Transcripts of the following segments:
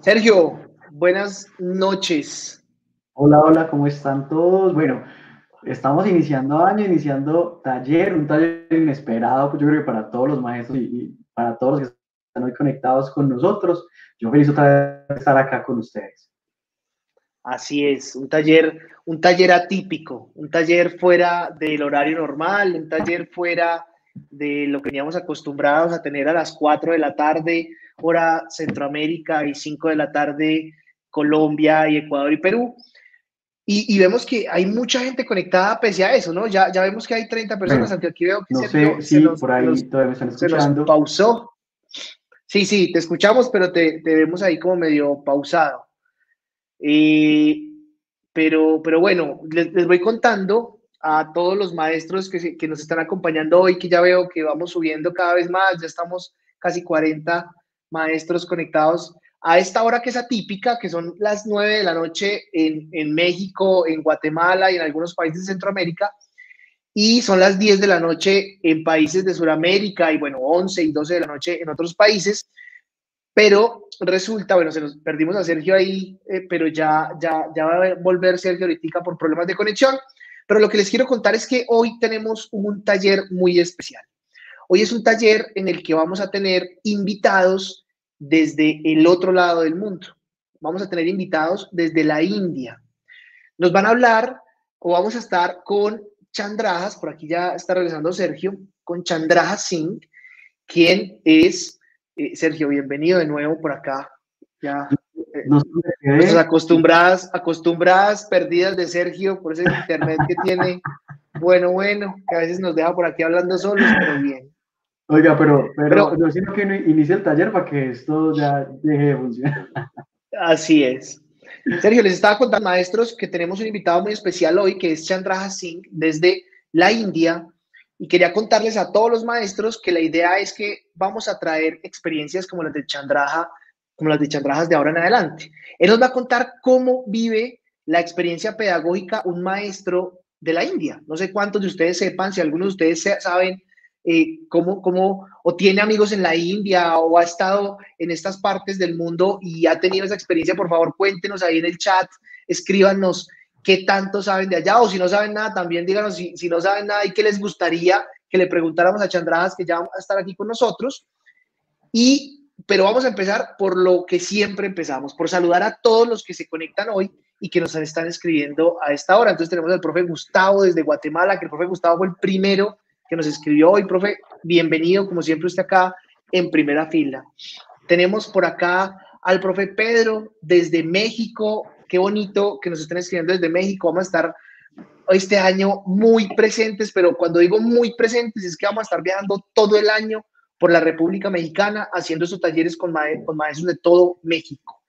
Sergio, buenas noches. Hola, hola, ¿cómo están todos? Bueno, estamos iniciando año, iniciando taller, un taller inesperado, pues yo creo que para todos los maestros y para todos los que están hoy conectados con nosotros. Yo feliz otra vez de estar acá con ustedes. Así es, un taller atípico, un taller fuera del horario normal, un taller fuera de lo que teníamos acostumbrados a tener a las 4 de la tarde, hora Centroamérica, y 5 de la tarde, Colombia y Ecuador y Perú. Y vemos que hay mucha gente conectada pese a eso, ¿no? Ya vemos que hay 30 personas, Bueno, aunque aquí veo que no Sergio sé si por ahí todavía me están se nos escuchando. pausó. Sí, te escuchamos, pero te vemos ahí como medio pausado. Eh, pero bueno, les voy contando a todos los maestros que nos están acompañando hoy, que ya veo que vamos subiendo cada vez más, ya estamos casi 40 maestros conectados a esta hora que es atípica, que son las 9 de la noche en México, en Guatemala y en algunos países de Centroamérica, y son las 10 de la noche en países de Sudamérica y bueno, 11 y 12 de la noche en otros países. Pero resulta, bueno, se nos perdimos a Sergio ahí, pero ya va a volver Sergio ahorita por problemas de conexión. Pero lo que les quiero contar es que hoy tenemos un taller muy especial. Hoy es un taller en el que vamos a tener invitados desde el otro lado del mundo. Vamos a tener invitados desde la India. Nos van a hablar o vamos a estar con Chandrajas, por aquí ya está regresando Sergio, con Chandrajas Singh, quien es Sergio, bienvenido de nuevo por acá. Ya, No sé nuestras qué. acostumbradas perdidas de Sergio por ese internet que tiene. Bueno, que a veces nos deja por aquí hablando solos, pero bien. Oiga, pero Pero no sino que inicie el taller para que esto ya deje de funcionar. así es. Sergio, les estaba contando, maestros, que tenemos un invitado muy especial hoy, que es Chandraja Singh, desde la India, y quería contarles a todos los maestros que la idea es que vamos a traer experiencias como las de Chandraja, como las de Chandrajas de ahora en adelante. Él nos va a contar cómo vive la experiencia pedagógica un maestro de la India. No sé cuántos de ustedes sepan, si algunos de ustedes saben o tiene amigos en la India o ha estado en estas partes del mundo y ha tenido esa experiencia, por favor cuéntenos ahí en el chat, escríbanos qué tanto saben de allá, o si no saben nada, también díganos si no saben nada y qué les gustaría que le preguntáramos a Chandrajas, que ya va a estar aquí con nosotros. Pero vamos a empezar por lo que siempre empezamos, por saludar a todos los que se conectan hoy y que nos están escribiendo a esta hora. Entonces tenemos al profe Gustavo desde Guatemala, que el profe Gustavo fue el primero que nos escribió hoy. Profe, bienvenido, como siempre usted acá en primera fila. Tenemos por acá al profe Pedro desde México. Qué bonito que nos estén escribiendo desde México. Vamos a estar este año muy presentes, pero cuando digo muy presentes es que vamos a estar viajando todo el año por la República Mexicana haciendo estos talleres con maestros de todo México.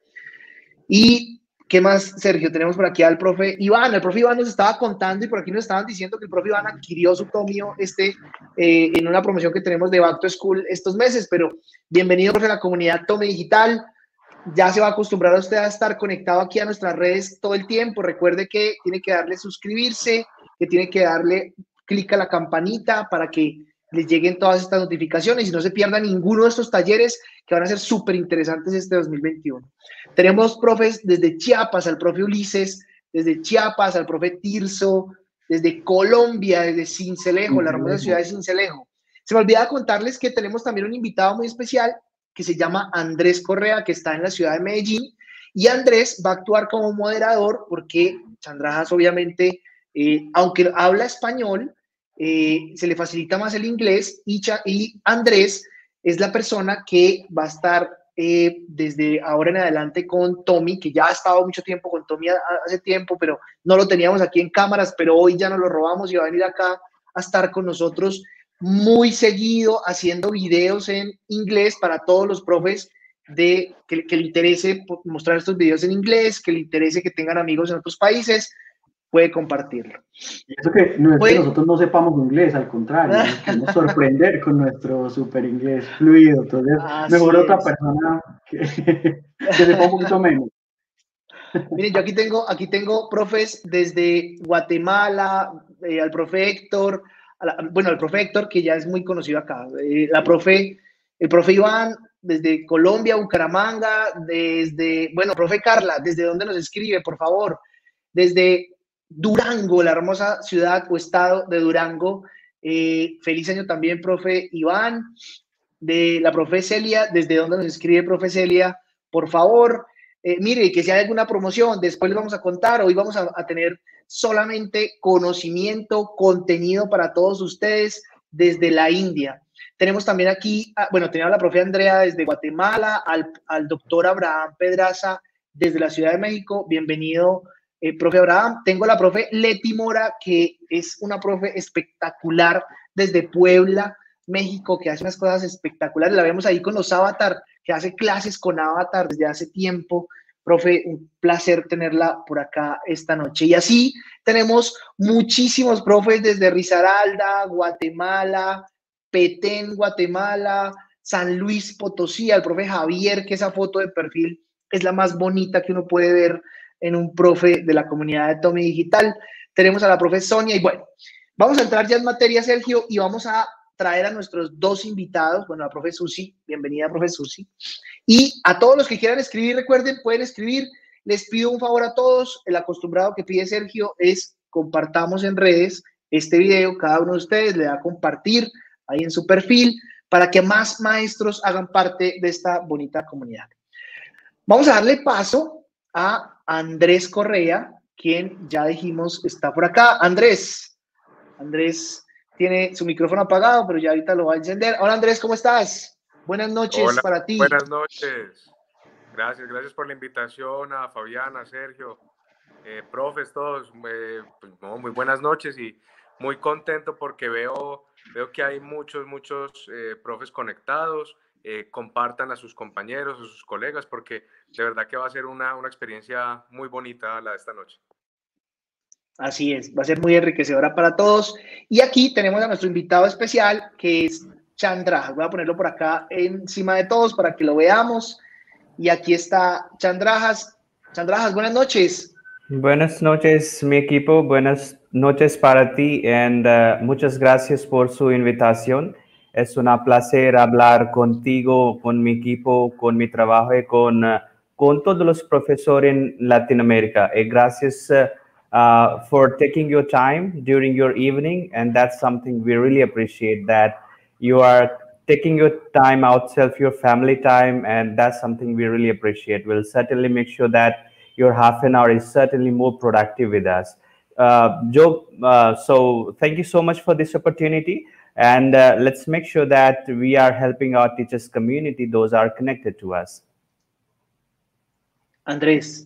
Y ¿qué más, Sergio? Tenemos por aquí al profe Iván. El profe Iván nos estaba contando y por aquí nos estaban diciendo que el profe Iván adquirió su tomio en una promoción que tenemos de Back to School estos meses. Pero bienvenido, profe, a la comunidad Tome Digital. Ya se va a acostumbrar a usted a estar conectado aquí a nuestras redes todo el tiempo. Recuerde que tiene que darle suscribirse, que tiene que darle clic a la campanita para que les lleguen todas estas notificaciones y no se pierda ninguno de estos talleres que van a ser súper interesantes este 2021. Tenemos profes desde Chiapas, al profe Ulises, desde Chiapas, al profe Tirso, desde Colombia, desde Sincelejo, la hermosa ciudad de Sincelejo. Se me olvidaba contarles que tenemos también un invitado muy especial que se llama Andrés Correa, que está en la ciudad de Medellín, y Andrés va a actuar como moderador porque Chandrajas obviamente, aunque habla español, se le facilita más el inglés y Andrés es la persona que va a estar desde ahora en adelante con Tommy, que ya ha estado mucho tiempo con Tommy hace tiempo, pero no lo teníamos aquí en cámaras, pero hoy ya nos lo robamos y va a venir acá a estar con nosotros muy seguido haciendo videos en inglés para todos los profes que le interese mostrar estos videos en inglés, que le interese que tengan amigos en otros países, puede compartirlo. Y eso que no es que Pues, nosotros no sepamos inglés, al contrario, nos queremos sorprender con nuestro super inglés fluido. Entonces, mejor así otra es. persona que sepa un poquito menos. Miren, yo aquí tengo profes desde Guatemala, al profe Héctor, bueno, al profe Héctor, que ya es muy conocido acá, el profe Iván, desde Colombia, Bucaramanga, bueno, profe Carla, ¿desde dónde nos escribe, por favor? Desde Durango, la hermosa ciudad o estado de Durango. Feliz año también, profe Iván. De la profe Celia, ¿desde dónde nos escribe, profe Celia? Por favor, mire, que si hay alguna promoción, después les vamos a contar. Hoy vamos a tener solamente conocimiento, contenido para todos ustedes desde la India. Tenemos también aquí, bueno, tenemos a la profe Andrea desde Guatemala, al doctor Abraham Pedraza desde la Ciudad de México. Bienvenido, profe Abraham. Tengo a la profe Leti Mora, que es una profe espectacular desde Puebla, México, que hace unas cosas espectaculares. La vemos ahí con los Avatar, que hace clases con Avatar desde hace tiempo. Profe, un placer tenerla por acá esta noche. Y así tenemos muchísimos profes desde Risaralda, Guatemala, Petén, Guatemala, San Luis Potosí, al profe Javier, que esa foto de perfil es la más bonita que uno puede ver en un profe de la comunidad de Tommy Digital. Tenemos a la profe Sonia y bueno, vamos a entrar ya en materia, Sergio, y vamos a traer a nuestros dos invitados, bueno, la profe Susi, bienvenida, profe Susi, y a todos los que quieran escribir, recuerden, pueden escribir. Les pido un favor a todos, el acostumbrado que pide Sergio es compartamos en redes este video, cada uno de ustedes le da a compartir ahí en su perfil para que más maestros hagan parte de esta bonita comunidad. Vamos a darle paso a Andrés Correa, quien ya dijimos está por acá. Andrés tiene su micrófono apagado, pero ya ahorita lo va a encender. Hola Andrés, ¿cómo estás? Buenas noches. Hola, para ti. Buenas noches. Gracias por la invitación a Fabiana, a Sergio, profes todos. Pues, no, muy buenas noches y muy contento porque veo que hay muchos profes conectados. Compartan a sus compañeros, a sus colegas, porque de verdad que va a ser una experiencia muy bonita la de esta noche. Así es, va a ser muy enriquecedora para todos. Y aquí tenemos a nuestro invitado especial, que es Chandrajas. Voy a ponerlo por acá encima de todos para que lo veamos. Y aquí está Chandrajas. Chandrajas, buenas noches. Buenas noches, mi equipo. Buenas noches para ti y muchas gracias por su invitación. Es un placer hablar contigo, con mi equipo, con mi trabajo y con todos los profesores en Latinoamérica. Y gracias for taking your time during your evening, and that's something we really appreciate, that you are taking your time outside your family time, and that's something we really appreciate. We'll certainly make sure that your half an hour is certainly more productive with us. Joe, so thank you so much for this opportunity, and let's make sure that we are helping our teachers community, those are connected to us. Andrés.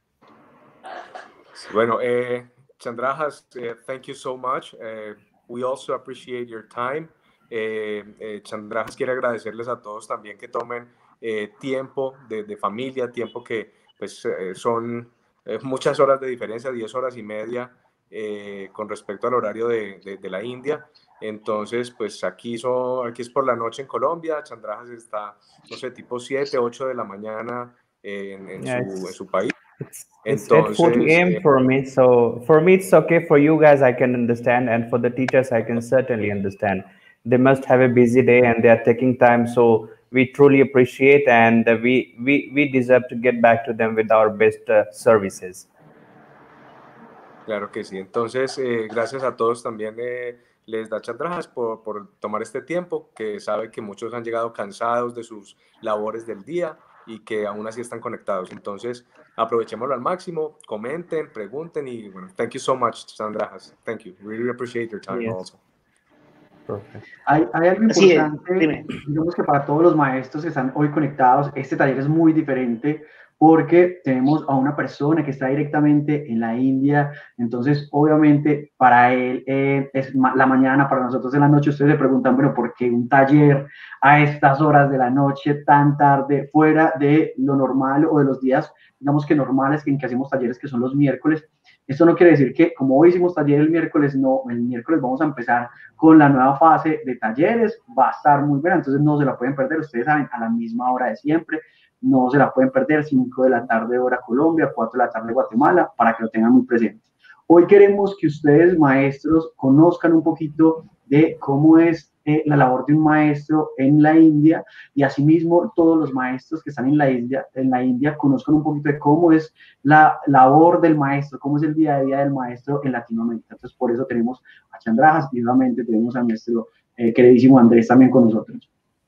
Bueno, Chandrajas, thank you so much. We also appreciate your time. Chandrajas quiere agradecerles a todos también que tomen tiempo de familia, tiempo que pues, son muchas horas de diferencia, 10 horas y media con respecto al horario de la India. Entonces, pues aquí es por la noche en Colombia. Chandrajas está, no sé, tipo 7, 8 de la mañana en su país. It's at 4 a.m. for me, so for me it's okay. For you guys, I can understand, and for the teachers, I can certainly understand. They must have a busy day, and they are taking time. So we truly appreciate, and we deserve to get back to them with our best services. Claro que sí. Entonces, gracias a todos también les da Chandrajas por tomar este tiempo, que sabe que muchos han llegado cansados de sus labores del día y que aún así están conectados. Entonces, aprovechémoslo al máximo, comenten, pregunten y bueno, thank you so much, Chandrajas. Thank you. We really appreciate your time also. Perfect. Hay algo importante, digamos que para todos los maestros que están hoy conectados, este taller es muy diferente porque tenemos a una persona que está directamente en la India, entonces obviamente para él es la mañana, para nosotros en la noche. Ustedes se preguntan, bueno, ¿por qué un taller a estas horas de la noche, tan tarde, fuera de lo normal o de los días, digamos que normales en que hacemos talleres, que son los miércoles? Esto no quiere decir que como hoy hicimos taller el miércoles, no, el miércoles vamos a empezar con la nueva fase de talleres, va a estar muy buena, entonces no se la pueden perder, ustedes saben, a la misma hora de siempre, no se la pueden perder, 5 de la tarde hora Colombia, 4 de la tarde Guatemala, para que lo tengan muy presente. Hoy queremos que ustedes, maestros, conozcan un poquito de cómo es la labor de un maestro en la India, y asimismo todos los maestros que están en la India conozcan un poquito de cómo es la labor del maestro, cómo es el día a día del maestro en Latinoamérica. Entonces, por eso tenemos a Chandrajas y nuevamente tenemos a nuestro queridísimo Andrés también con nosotros.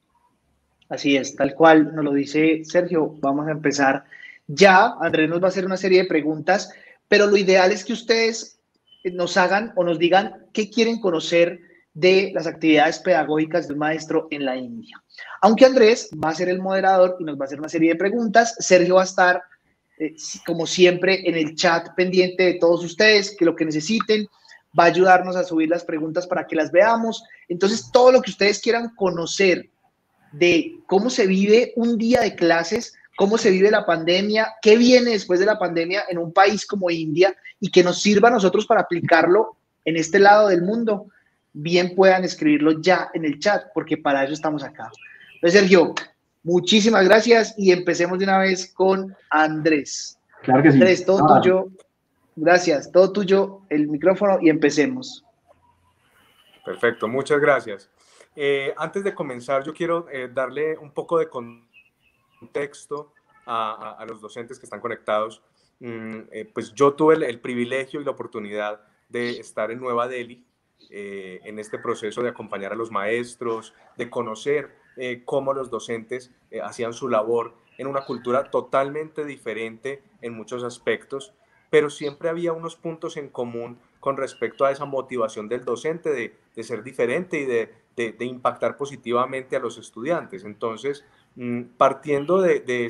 Así es, tal cual nos lo dice Sergio. Vamos a empezar ya. Andrés nos va a hacer una serie de preguntas, pero lo ideal es que ustedes nos hagan o nos digan qué quieren conocer de las actividades pedagógicas del maestro en la India. Aunque Andrés va a ser el moderador y nos va a hacer una serie de preguntas, Sergio va a estar, como siempre, en el chat pendiente de todos ustedes, que lo que necesiten, va a ayudarnos a subir las preguntas para que las veamos. Entonces, todo lo que ustedes quieran conocer de cómo se vive un día de clases, cómo se vive la pandemia, qué viene después de la pandemia en un país como India y que nos sirva a nosotros para aplicarlo en este lado del mundo, bien puedan escribirlo ya en el chat, porque para eso estamos acá. Entonces, Sergio, muchísimas gracias y empecemos de una vez con Andrés. Claro que sí. Andrés, todo tuyo. Gracias, todo tuyo, el micrófono y empecemos. Perfecto, muchas gracias. Antes de comenzar, yo quiero darle un poco de contexto a los docentes que están conectados. Pues yo tuve el privilegio y la oportunidad de estar en Nueva Delhi en este proceso de acompañar a los maestros, de conocer cómo los docentes hacían su labor en una cultura totalmente diferente en muchos aspectos, pero siempre había unos puntos en común con respecto a esa motivación del docente de ser diferente y de impactar positivamente a los estudiantes. Entonces, partiendo de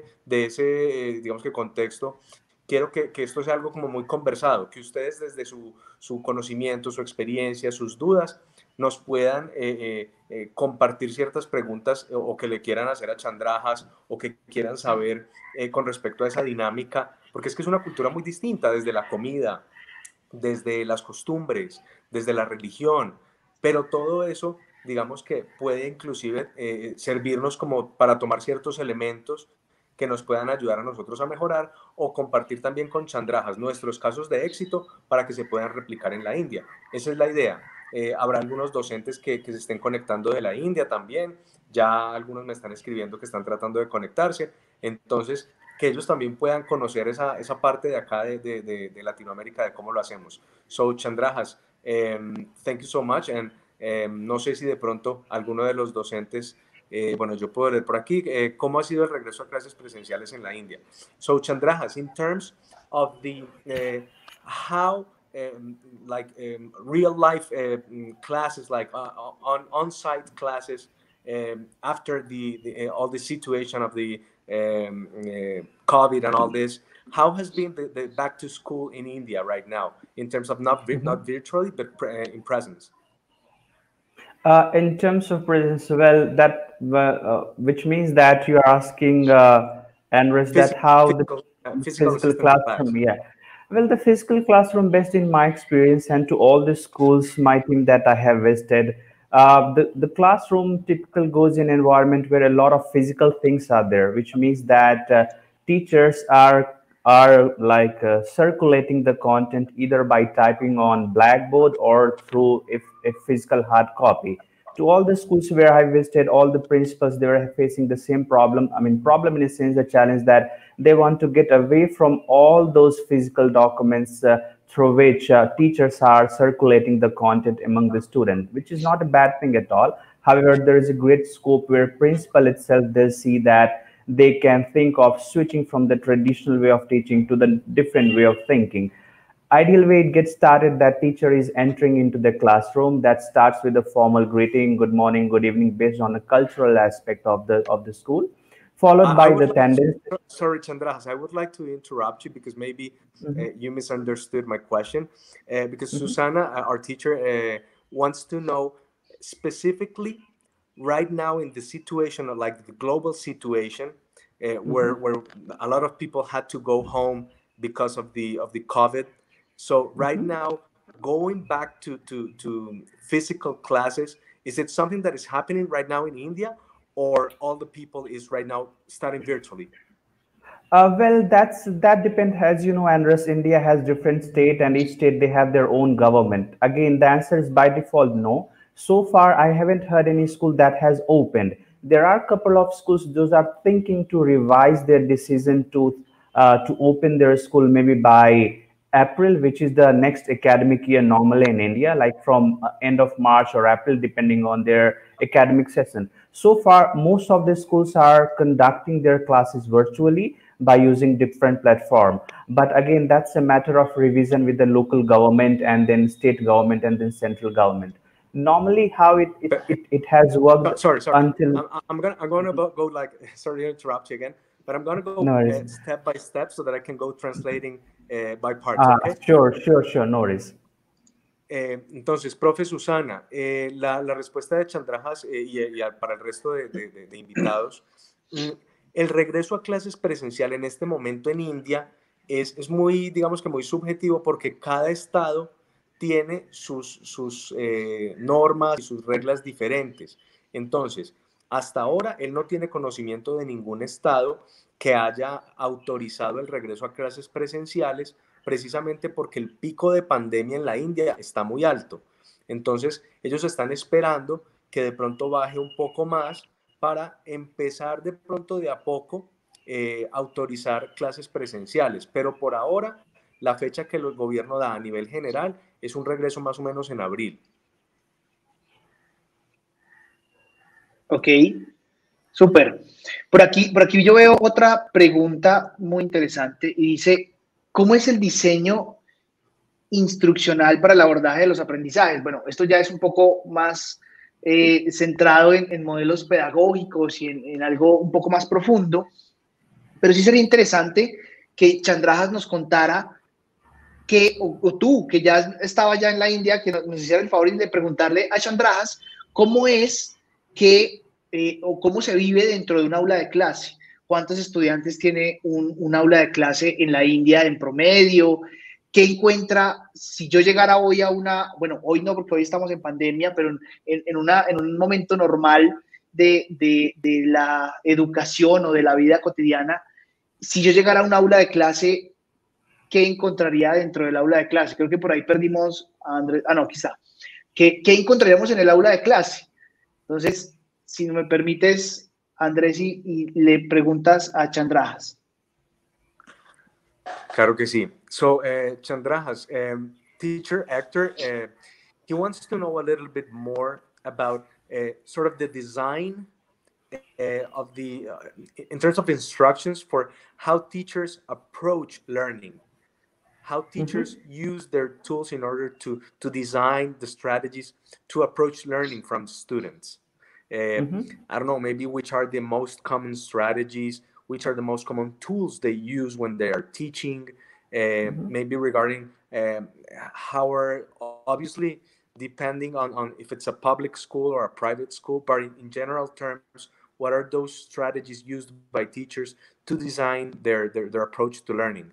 ese digamos que contexto, quiero que esto sea algo como muy conversado, que ustedes desde su conocimiento, su experiencia, sus dudas, nos puedan compartir ciertas preguntas o que le quieran hacer a Chandrajas o que quieran saber con respecto a esa dinámica, porque es que es una cultura muy distinta desde la comida, desde las costumbres, desde la religión, pero todo eso, digamos que puede inclusive servirnos como para tomar ciertos elementos que nos puedan ayudar a nosotros a mejorar o compartir también con Chandrajas nuestros casos de éxito para que se puedan replicar en la India. Esa es la idea. Habrá algunos docentes que se estén conectando de la India también. Ya algunos me están escribiendo que están tratando de conectarse. Entonces, que ellos también puedan conocer esa parte de acá de Latinoamérica, de cómo lo hacemos. So, Chandrajas, thank you so much. And no sé si de pronto alguno de los docentes, bueno, yo puedo leer por aquí, ¿cómo ha sido el regreso a clases presenciales en la India? So, Chandrajas, in terms of the, how, real life classes, like on-site classes, after all the situation of the COVID and all this, how has been the back to school in India right now in terms of not virtually but in presence? In terms of presence, well, that which means that you are asking, Andres, that how the physical classroom, yeah. Well, the physical classroom, based in my experience and to all the schools, my team that I have visited, the classroom typically goes in an environment where a lot of physical things are there, which means that teachers are like circulating the content either by typing on Blackboard or through a physical hard copy. To all the schools where I visited, all the principals, they were facing the same problem. I mean, problem in a sense, the challenge that they want to get away from all those physical documents through which teachers are circulating the content among the students, which is not a bad thing at all. However, there is a great scope where principal itself does see that they can think of switching from the traditional way of teaching to the different way of thinking. Ideal way it gets started, that teacher is entering into the classroom. That starts with a formal greeting, good morning, good evening, based on the cultural aspect of the school, followed by the attendance. Sorry, Chandrajas, I would like to interrupt you because maybe you misunderstood my question. Because Susana, our teacher, wants to know specifically right now in the situation, like the global situation, where a lot of people had to go home because of the COVID. So right now, going back to physical classes, is it something that is happening right now in India, or all the people is right now studying virtually? Well, that depends. As you know, Andres, India has different state, and each state they have their own government. Again, the answer is by default no. So far, I haven't heard any school that has opened. There are a couple of schools those are thinking to revise their decision to open their school maybe by April, which is the next academic year normally in India, like from end of March or April, depending on their academic session. So far, most of the schools are conducting their classes virtually by using different platform. But again, that's a matter of revision with the local government and then state government and then central government. Normally, how it has worked Sorry. until I'm gonna go like sorry to interrupt you again, but I'm gonna go no worries. step by step so that I can go translating by parts. Okay. Sure, no worries. Entonces, profe Susana, la respuesta de Chandrajas para el resto de invitados, el regreso a clases presencial en este momento en India es muy, digamos que muy subjetivo porque cada estado tiene sus normas y sus reglas diferentes. Entonces, hasta ahora él no tiene conocimiento de ningún estado que haya autorizado el regreso a clases presenciales precisamente porque el pico de pandemia en la India está muy alto. Entonces, ellos están esperando que de pronto baje un poco más para empezar de pronto de a poco autorizar clases presenciales. Pero por ahora, la fecha que el gobierno da a nivel general es un regreso más o menos en abril. Ok, súper. Por aquí yo veo otra pregunta muy interesante y dice, ¿cómo es el diseño instruccional para el abordaje de los aprendizajes? Bueno, esto ya es un poco más centrado en modelos pedagógicos y en algo un poco más profundo, pero sí sería interesante que Chandrajas nos contara que, o tú, que ya estaba ya en la India, que nos hiciera el favor de preguntarle a Chandrajas cómo es que, o cómo se vive dentro de un aula de clase. ¿Cuántos estudiantes tiene un aula de clase en la India en promedio? ¿Qué encuentra si yo llegara hoy a bueno, hoy no porque hoy estamos en pandemia, pero en un momento normal de la educación o de la vida cotidiana, si yo llegara a un aula de clase, ¿qué encontraría dentro del aula de clase? Creo que por ahí perdimos a Andrés. No, quizá. ¿Qué encontraríamos en el aula de clase? Entonces, si me permites, Andrés, y le preguntas a Chandrajas. Claro que sí. So, Chandrajas, teacher Hector, he wants to know a little bit more about sort of the design of the, in terms of instructions for how teachers approach learning, how teachers use their tools in order to design the strategies to approach learning from students. I don't know, maybe which are the most common strategies, which are the most common tools they use when they are teaching, maybe regarding how are, obviously, depending on if it's a public school or a private school, but in general terms, what are those strategies used by teachers to design their approach to learning?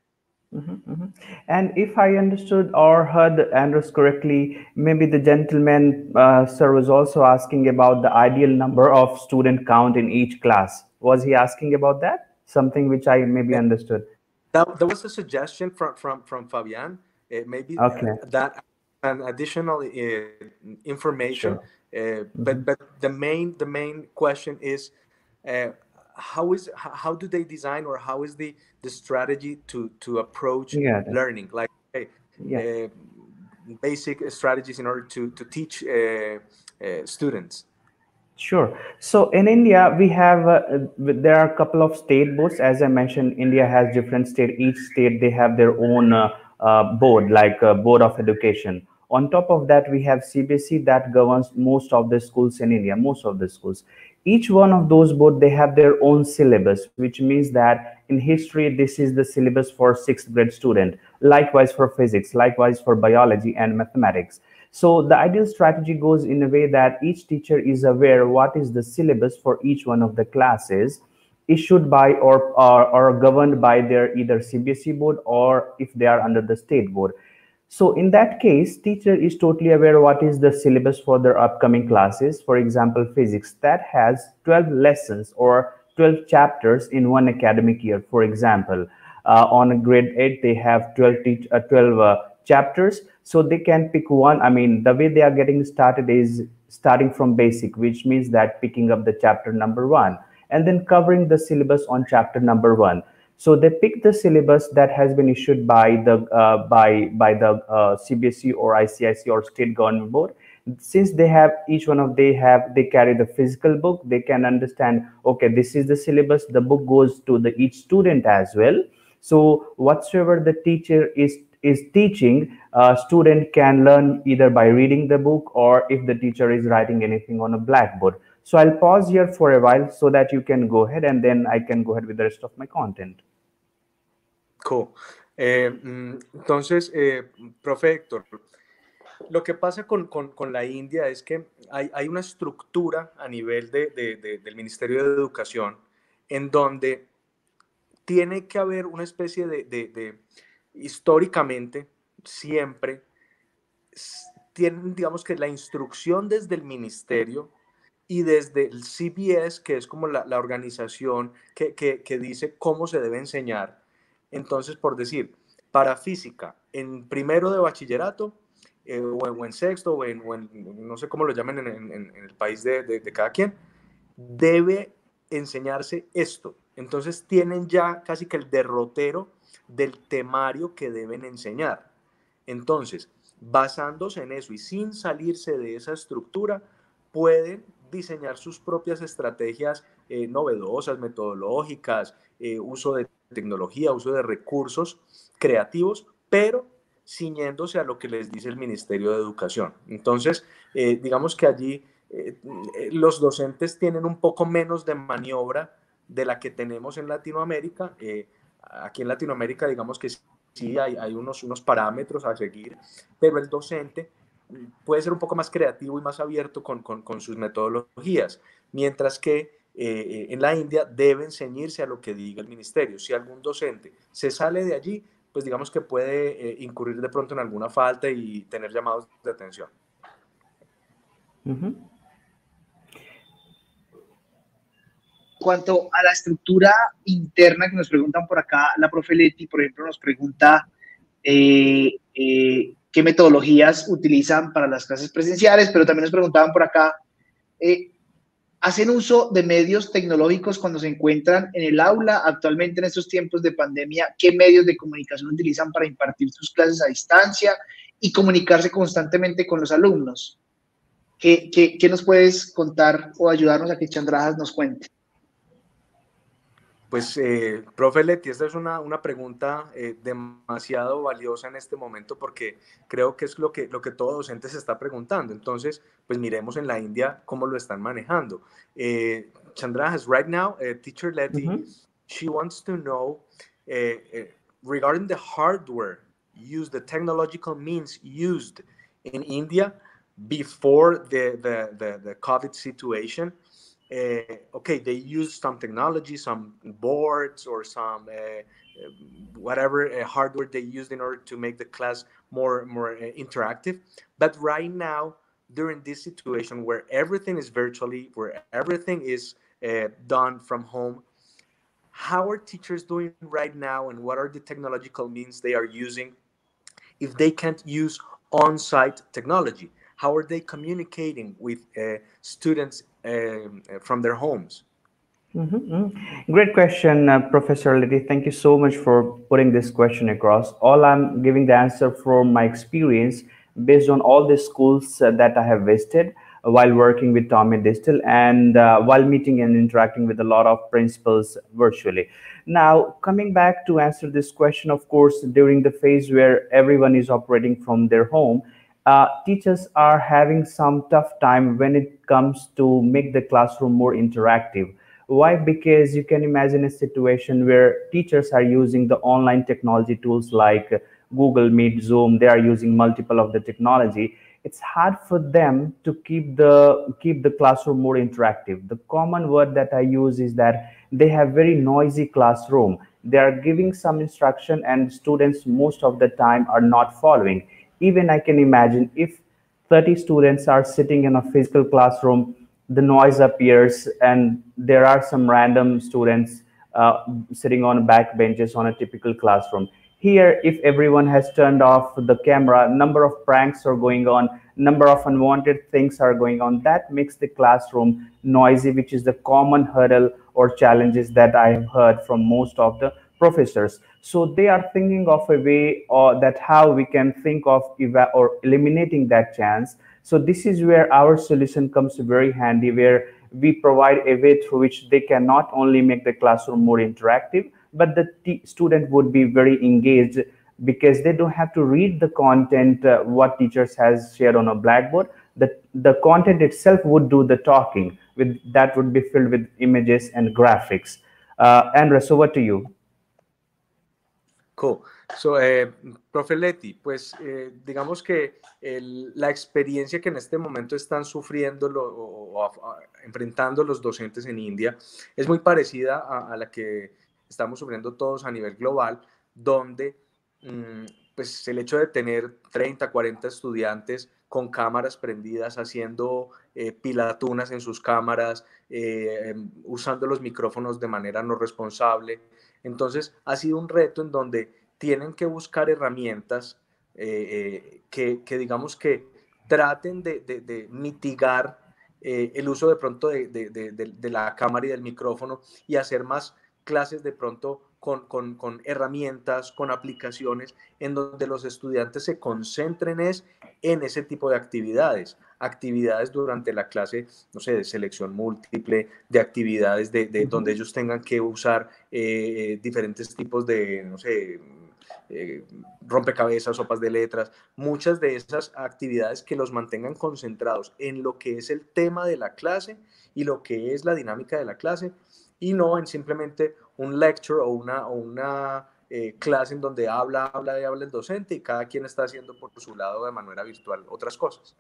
And if I understood or heard Andrews correctly, maybe the gentleman, sir, was also asking about the ideal number of student count in each class. Was he asking about that? Something which I maybe understood. There was a suggestion from Fabian, maybe that an additional information. Sure. But the main question is, how do they design, or how is the strategy to approach learning, like basic strategies in order to teach students? Sure. So in India, we have, there are a couple of state boards. As I mentioned, India has different state. Each state, they have their own board, like Board of Education. On top of that, we have CBSE that governs most of the schools in India, most of the schools. Each one of those boards, they have their own syllabus, which means that in history, this is the syllabus for 6th grade student, likewise for physics, likewise for biology and mathematics. So the ideal strategy goes in a way that each teacher is aware what is the syllabus for each one of the classes, issued by or governed by their either CBSE board, or if they are under the state board. So in that case, teacher is totally aware what is the syllabus for their upcoming classes. For example, physics, that has 12 lessons or 12 chapters in one academic year. For example, on grade 8, they have 12 chapters. So they can pick one. I mean, the way they are getting started is starting from basic, which means that picking up the chapter number 1 and then covering the syllabus on chapter number 1. So they pick the syllabus that has been issued by the CBSE or ICIC or state government board. Since they have each one of they carry the physical book, they can understand, okay, this is the syllabus. The book goes to the each student as well. So whatsoever the teacher is teaching, student can learn either by reading the book or if the teacher is writing anything on a blackboard. So I'll pause here for a while so that you can go ahead and then I can go ahead with the rest of my content. Cool. Entonces, profe Héctor, lo que pasa con la India es que hay una estructura a nivel del Ministerio de Educación en donde tiene que haber una especie históricamente, siempre, tienen, digamos que la instrucción desde el ministerio y desde el CBS, que es como la organización que dice cómo se debe enseñar. Entonces, por decir, para física, en primero de bachillerato, o en sexto, o en no sé cómo lo llamen en el país de cada quien, debe enseñarse esto. Entonces tienen ya casi que el derrotero del temario que deben enseñar. Entonces, basándose en eso y sin salirse de esa estructura, pueden diseñar sus propias estrategias novedosas, metodológicas, uso de tecnología, uso de recursos creativos, pero ciñéndose a lo que les dice el Ministerio de Educación. Entonces, digamos que allí los docentes tienen un poco menos de maniobra de la que tenemos en Latinoamérica. Aquí en Latinoamérica, digamos que sí hay unos parámetros a seguir, pero el docente puede ser un poco más creativo y más abierto con sus metodologías, mientras que en la India deben ceñirse a lo que diga el ministerio. Si algún docente se sale de allí, pues digamos que puede incurrir de pronto en alguna falta y tener llamados de atención. Cuanto a la estructura interna que nos preguntan por acá, la profe Leti, por ejemplo, nos pregunta qué metodologías utilizan para las clases presenciales, pero también nos preguntaban por acá, ¿hacen uso de medios tecnológicos cuando se encuentran en el aula? Actualmente, en estos tiempos de pandemia, ¿qué medios de comunicación utilizan para impartir sus clases a distancia y comunicarse constantemente con los alumnos? ¿Qué nos puedes contar o ayudarnos a que Chandrajas nos cuente? Pues, profe Leti, esta es una pregunta demasiado valiosa en este momento porque creo que es lo que todo docente se está preguntando. Entonces, pues miremos en la India cómo lo están manejando. Chandrajas, right now, teacher Leti, she wants to know regarding the hardware used, the technological means used in India before the COVID situation. Okay, they use some technology, some boards or some whatever hardware they used in order to make the class more interactive. But right now, during this situation where everything is virtually, where everything is done from home, how are teachers doing right now, and what are the technological means they are using if they can't use on-site technology? How are they communicating with students from their homes? Great question, Professor Leti. Thank you so much for putting this question across. All I'm giving the answer from my experience based on all the schools that I have visited while working with Tommy Distil and while meeting and interacting with a lot of principals virtually. Now, coming back to answer this question, of course, during the phase where everyone is operating from their home, teachers are having some tough time when it comes to make the classroom more interactive. Why? Because you can imagine a situation where teachers are using the online technology tools like Google Meet, Zoom. They are using multiple of the technology. It's hard for them to keep the classroom more interactive. The common word that I use is that they have very noisy classroom. They are giving some instruction and students most of the time are not following. Even I can imagine if 30 students are sitting in a physical classroom, the noise appears and there are some random students sitting on back benches on a typical classroom. Here, if everyone has turned off the camera, number of pranks are going on, number of unwanted things are going on. That makes the classroom noisy, which is the common hurdle or challenges that I have heard from most of the professors. So they are thinking of a way or that how we can think of or eliminating that chance. So this is where our solution comes very handy, where we provide a way through which they can not only make the classroom more interactive, but the student would be very engaged, because they don't have to read the content what teachers has shared on a blackboard. The content itself would do the talking, with that would be filled with images and graphics. Andres, over to you. Cool. So, profe Leti, pues digamos que la experiencia que en este momento están sufriendo enfrentando los docentes en India es muy parecida a la que estamos sufriendo todos a nivel global, donde pues el hecho de tener 30, 40 estudiantes con cámaras prendidas, haciendo pilatunas en sus cámaras, usando los micrófonos de manera no responsable. Entonces, ha sido un reto en donde tienen que buscar herramientas que digamos que traten de mitigar el uso de pronto de la cámara y del micrófono, y hacer más clases de pronto con herramientas, con aplicaciones, en donde los estudiantes se concentren en ese tipo de actividades durante la clase, no sé, de selección múltiple, de actividades donde ellos tengan que usar diferentes tipos de, no sé, rompecabezas, sopas de letras, muchas de esas actividades que los mantengan concentrados en lo que es el tema de la clase y lo que es la dinámica de la clase, y no en simplemente un lecture o una clase en donde habla el docente y cada quien está haciendo por su lado de manera virtual otras cosas.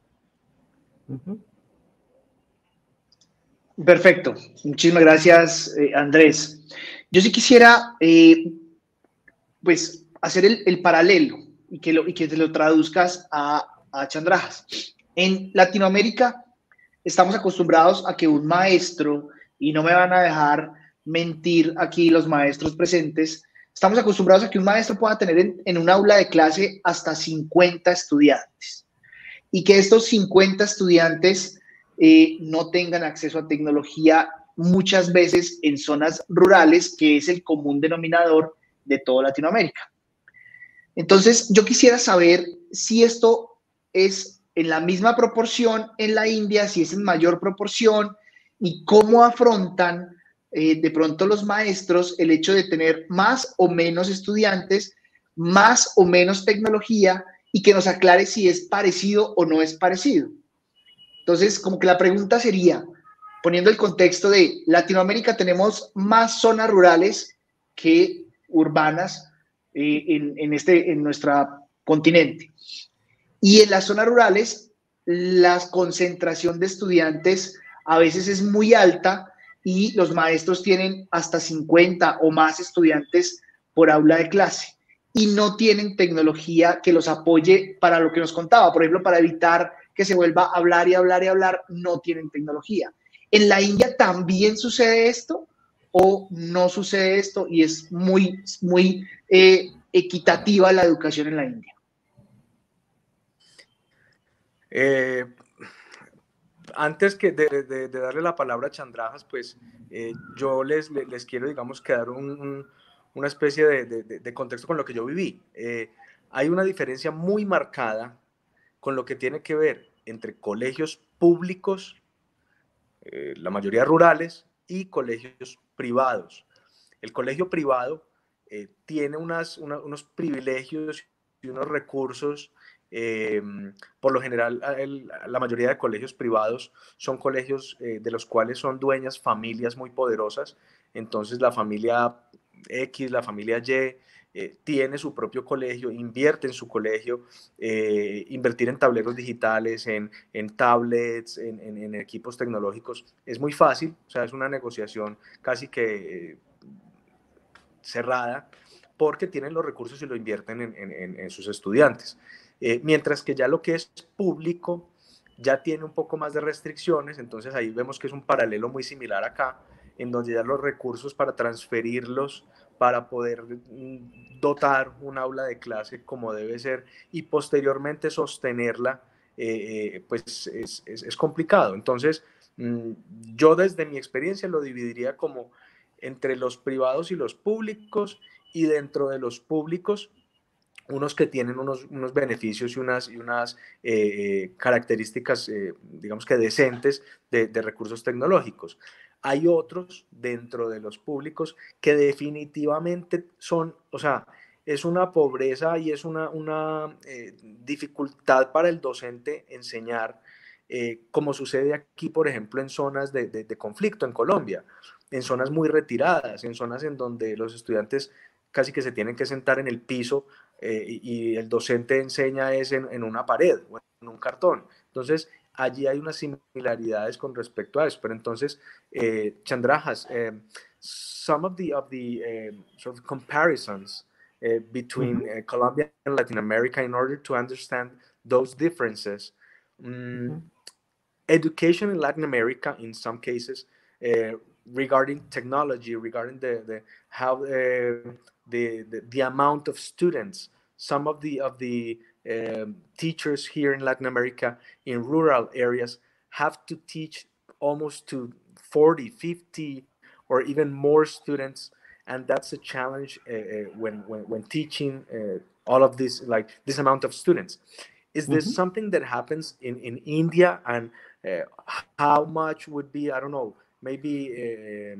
Perfecto. Muchísimas gracias, Andrés. Yo sí quisiera pues hacer el paralelo y que te lo traduzcas a Chandrajas. En Latinoamérica estamos acostumbrados a que un maestro, y no me van a dejar mentir aquí los maestros presentes, estamos acostumbrados a que un maestro pueda tener en un aula de clase hasta 50 estudiantes, y que estos 50 estudiantes no tengan acceso a tecnología, muchas veces en zonas rurales, que es el común denominador de toda Latinoamérica. Entonces, yo quisiera saber si esto es en la misma proporción en la India, si es en mayor proporción, y cómo afrontan de pronto los maestros el hecho de tener más o menos estudiantes, más o menos tecnología, y que nos aclare si es parecido o no es parecido. Entonces, como que la pregunta sería, poniendo el contexto de Latinoamérica, tenemos más zonas rurales que urbanas en nuestro continente. Y en las zonas rurales, la concentración de estudiantes a veces es muy alta, y los maestros tienen hasta 50 o más estudiantes por aula de clase, y no tienen tecnología que los apoye para lo que nos contaba. Por ejemplo, para evitar que se vuelva a hablar y hablar y hablar, no tienen tecnología. ¿En la India también sucede esto o no sucede esto y es muy equitativa la educación en la India? Antes que de darle la palabra a Chandrajas, pues yo les quiero, digamos, que dar una especie de contexto con lo que yo viví. Hay una diferencia muy marcada con lo que tiene que ver entre colegios públicos, la mayoría rurales, y colegios privados. El colegio privado tiene unos privilegios y unos recursos. Por lo general, la mayoría de colegios privados son colegios de los cuales son dueñas familias muy poderosas. Entonces la familia X, la familia Y, tiene su propio colegio, invierte en su colegio. Invertir en tableros digitales, en tablets, en equipos tecnológicos es muy fácil. O sea, es una negociación casi que cerrada, porque tienen los recursos y lo invierten en sus estudiantes. Mientras que ya lo que es público ya tiene un poco más de restricciones. Entonces ahí vemos que es un paralelo muy similar acá, en donde ya los recursos para transferirlos para poder dotar un aula de clase como debe ser y posteriormente sostenerla, pues es complicado. Entonces, yo desde mi experiencia lo dividiría como entre los privados y los públicos, y dentro de los públicos, unos que tienen unos beneficios y unas características, digamos que decentes de recursos tecnológicos. Hay otros dentro de los públicos que definitivamente son, o sea, es una pobreza y es una dificultad para el docente enseñar, como sucede aquí, por ejemplo, en zonas de conflicto en Colombia, en zonas muy retiradas, en zonas en donde los estudiantes casi que se tienen que sentar en el piso, y el docente enseña es en una pared o en un cartón. Entonces, allí hay unas similaridades con respecto a eso. Pero entonces, Chandrajas, some of the sort of comparisons between Colombia and Latin America in order to understand those differences. Education in Latin America, in some cases, regarding technology, regarding the how the amount of students, some of the teachers here in Latin America in rural areas have to teach almost to 40, 50, or even more students, and that's a challenge when teaching all of this, like this amount of students. Is this something that happens in India, and how much would be, I don't know, maybe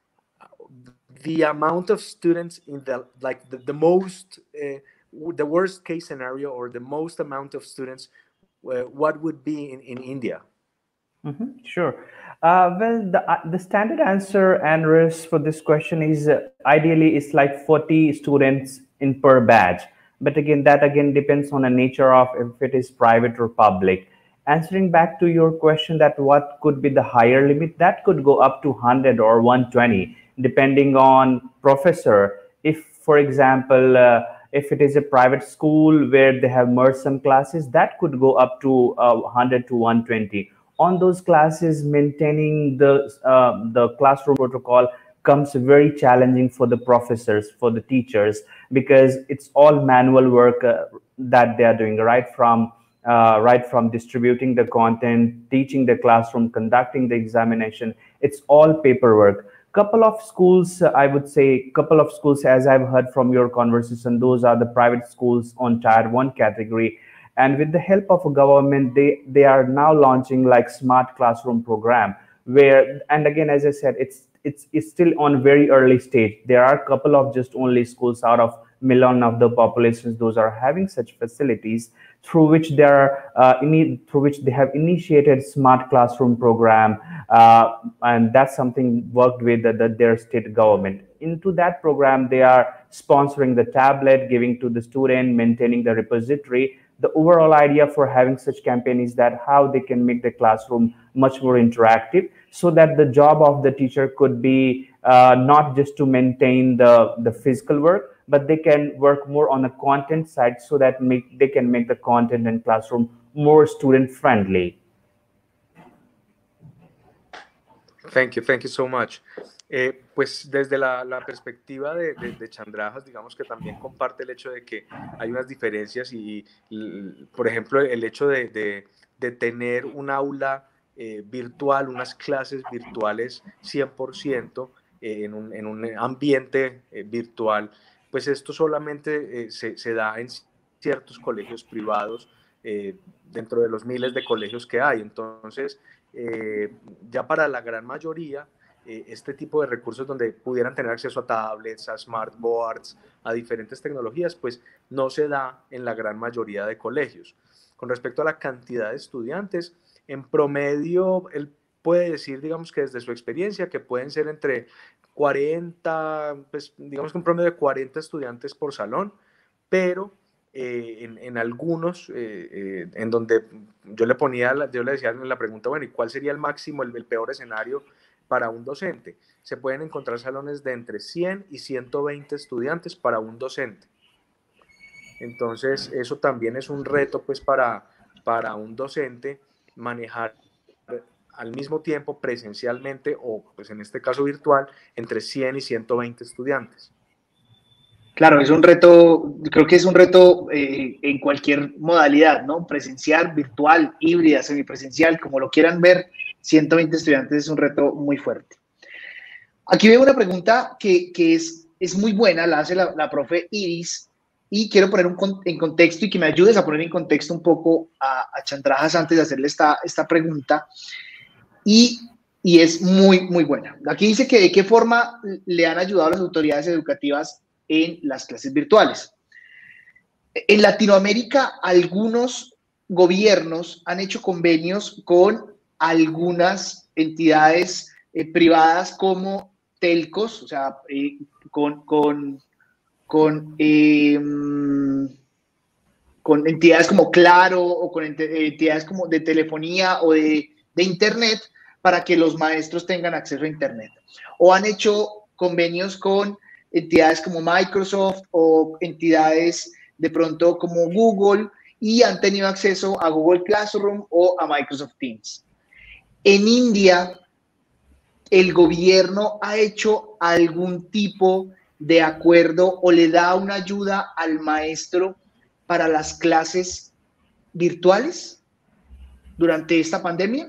the amount of students in the most the worst case scenario, or the most amount of students, what would be in India? Sure. Well, the standard answer, Andres, for this question is ideally it's like 40 students in per batch. But again, that again depends on the nature of if it is private or public. Answering back to your question that what could be the higher limit, that could go up to 100 or 120, depending on professor. If, for example, if it is a private school where they have MERSAM classes, that could go up to 100 to 120. On those classes, maintaining the classroom protocol comes very challenging for the professors, for the teachers, because it's all manual work that they are doing, right from distributing the content, teaching the classroom, conducting the examination. It's all paperwork. Couple of schools, I would say, couple of schools, as I've heard from your conversation, those are the private schools on tier 1 category. And with the help of a government, they are now launching like smart classroom program, where, and again, as I said, it's still on very early stage. There are a couple of just only schools out of million of the populations, those are having such facilities, through which they have initiated smart classroom program, and that's something worked with their state government. Into that program, they are sponsoring the tablet, giving to the student, maintaining the repository. The overall idea for having such campaign is that how they can make the classroom much more interactive, so that the job of the teacher could be not just to maintain the physical work, but they can work more on the content side, so that they can make the content and classroom more student friendly. Thank you so much. Pues desde la perspectiva de Chandrajas, digamos que también comparte el hecho de que hay unas diferencias y por ejemplo, el hecho de tener un aula virtual, unas clases virtuales 100% en un ambiente virtual, pues esto solamente se da en ciertos colegios privados, dentro de los miles de colegios que hay. Entonces, ya para la gran mayoría, este tipo de recursos donde pudieran tener acceso a tablets, a smartboards, a diferentes tecnologías, pues no se da en la gran mayoría de colegios. Con respecto a la cantidad de estudiantes, en promedio, él puede decir, digamos que desde su experiencia, que pueden ser entre 40, pues digamos que un promedio de 40 estudiantes por salón, pero en algunos, en donde yo le decía en la pregunta, bueno, ¿y cuál sería el máximo, el peor escenario para un docente? Se pueden encontrar salones de entre 100 y 120 estudiantes para un docente. Entonces, eso también es un reto, pues, para un docente manejar al mismo tiempo presencialmente, o pues en este caso virtual, entre 100 y 120 estudiantes. Claro, es un reto, creo que es un reto en cualquier modalidad, ¿no? Presencial, virtual, híbrida, semipresencial, como lo quieran ver, 120 estudiantes es un reto muy fuerte. Aquí veo una pregunta que es muy buena, la hace la profe Iris, y quiero poner en contexto y que me ayudes a poner en contexto un poco a Chandrajas antes de hacerle esta pregunta. Y es muy, muy buena. Aquí dice que de qué forma le han ayudado las autoridades educativas en las clases virtuales. En Latinoamérica, algunos gobiernos han hecho convenios con algunas entidades privadas como telcos, o sea, con, eh, con entidades como Claro o con entidades como de telefonía o de Internet para que los maestros tengan acceso a Internet. O han hecho convenios con entidades como Microsoft o entidades de pronto como Google y han tenido acceso a Google Classroom o a Microsoft Teams. En India, el gobierno ha hecho algún tipo de acuerdo o le da una ayuda al maestro para las clases virtuales durante esta pandemia?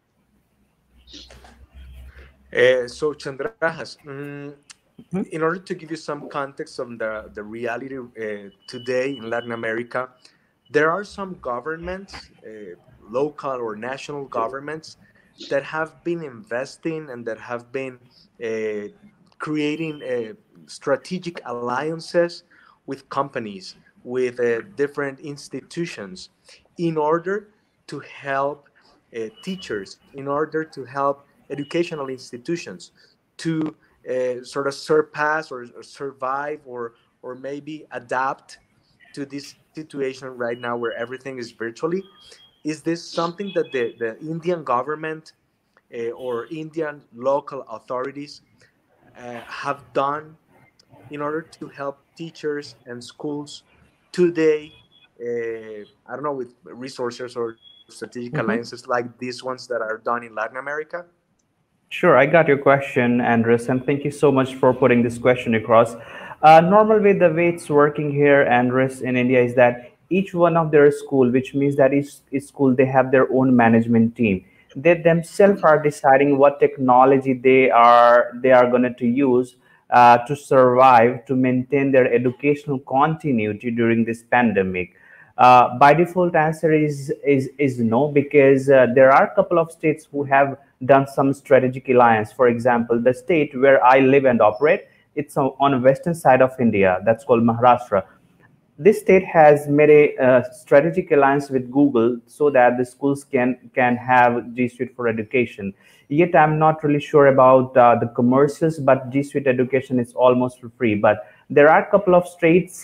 So Chandrajas, in order to give you some context on the reality today in Latin America, there are some governments, local or national governments, that have been investing and that have been creating strategic alliances with companies, with different institutions, in order to help teachers, in order to help educational institutions to sort of surpass or survive or maybe adapt to this situation right now where everything is virtually. Is this something that the Indian government or Indian local authorities have done in order to help teachers and schools today? I don't know, with resources or strategic alliances like these ones that are done in Latin America? Sure, I got your question, Andres, and thank you so much for putting this question across. Normally, the way it's working here, Andres, in India is that each one of their school, which means that each school, they have their own management team. They themselves are deciding what technology they are going to use to survive, to maintain their educational continuity during this pandemic. By default, answer is no, because there are a couple of states who have done some strategic alliance. For example, the state where I live and operate, it's on the western side of India. That's called Maharashtra. This state has made a strategic alliance with Google so that the schools can have G Suite for education. Yet I'm not really sure about the commercials, but G Suite education is almost for free. But there are a couple of states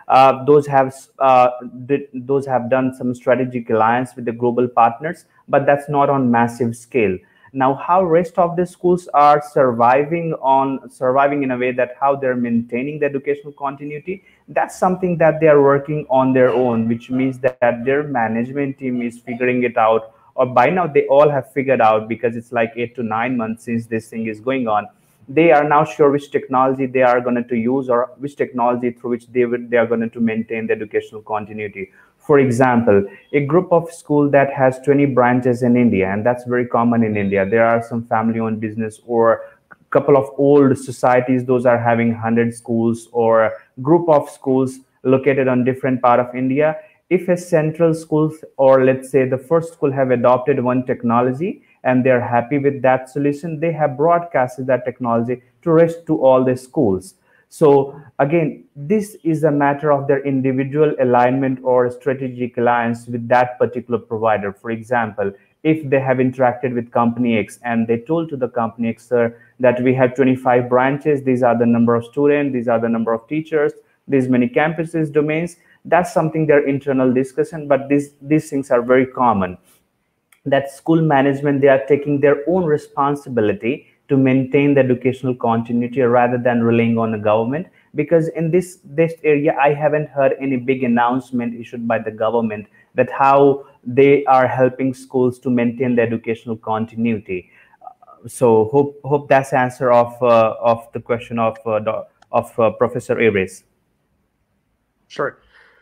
those have done some strategic alliance with the global partners, but that's not on massive scale. Now, how rest of the schools are surviving in a way that how they're maintaining the educational continuity, that's something that they are working on their own, which means that their management team is figuring it out, or by now they all have figured out, because it's like 8 to 9 months since this thing is going on. They are now sure which technology they are going to use, or which technology through which they are going to maintain the educational continuity. For example, a group of school that has 20 branches in India, and that's very common in India. There are some family-owned business or couple of old societies, those are having 100 schools, or group of schools located on different part of India. If a central school, or let's say the first school, have adopted one technology and they're happy with that solution, they have broadcasted that technology to rest to all the schools. So again, this is a matter of their individual alignment or strategic alliance with that particular provider. For example, if they have interacted with company X and they told to the company X, sir, that we have 25 branches, these are the number of students, these are the number of teachers, these many campuses, domains, that's something their internal discussion, but these things are very common. That school management, they are taking their own responsibility to maintain the educational continuity rather than relying on the government, because in this area I haven't heard any big announcement issued by the government that how they are helping schools to maintain the educational continuity. So hope that's answer of the question of Professor Iris. Sure.